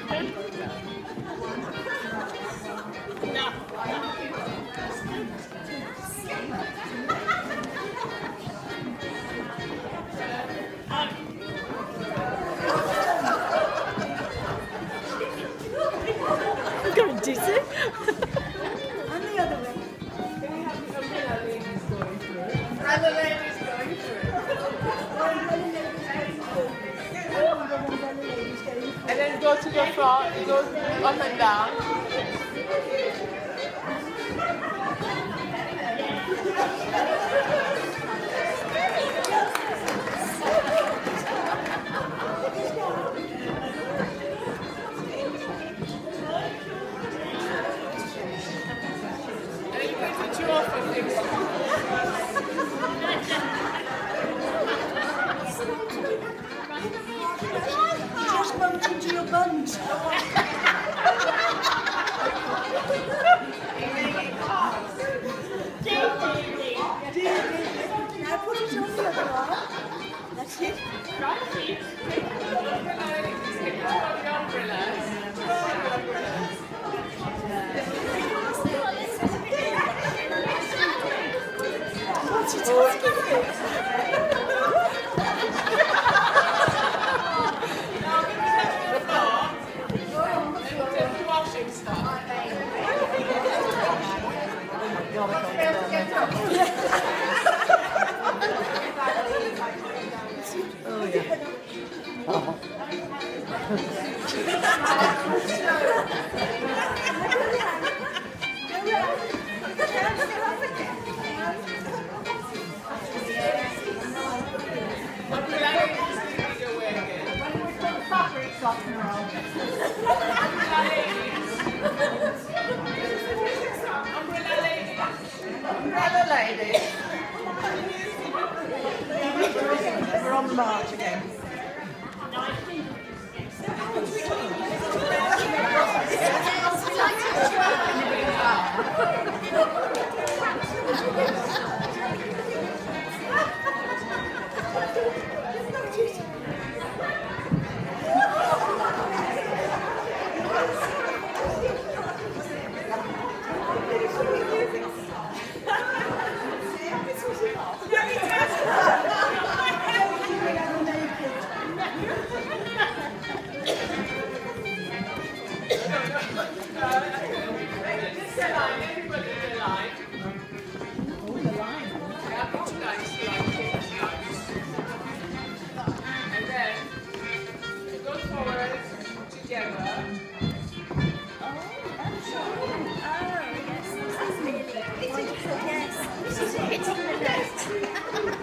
I'm going dizzy. And the other way. And the ladies going through. And then go to the front, it goes up and down. And then you can switch you off and fix it. Just bumped into your buns. Now put it on the other arm. That's it. What's it talking about? Oh yeah. Oh. Umbrella lady. We're on the march again. Yes. It's in the nest.